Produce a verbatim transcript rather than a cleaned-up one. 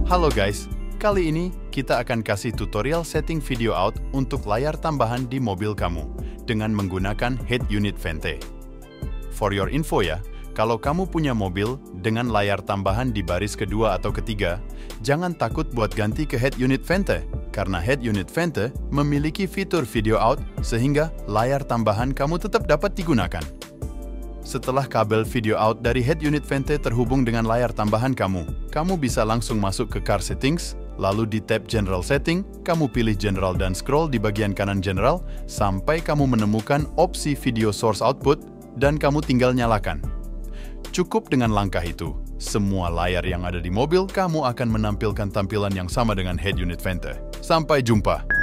Halo guys, kali ini kita akan kasih tutorial setting video out untuk layar tambahan di mobil kamu dengan menggunakan head unit vente. For your info ya, kalau kamu punya mobil dengan layar tambahan di baris kedua atau ketiga, jangan takut buat ganti ke head unit vente, karena head unit vente memiliki fitur video out sehingga layar tambahan kamu tetap dapat digunakan. Setelah kabel video out dari head unit vente terhubung dengan layar tambahan kamu, kamu bisa langsung masuk ke Car Settings, lalu di tab General Setting, kamu pilih General dan scroll di bagian kanan General, sampai kamu menemukan opsi Video Source Output, dan kamu tinggal nyalakan. Cukup dengan langkah itu, semua layar yang ada di mobil kamu akan menampilkan tampilan yang sama dengan head unit vente. Sampai jumpa!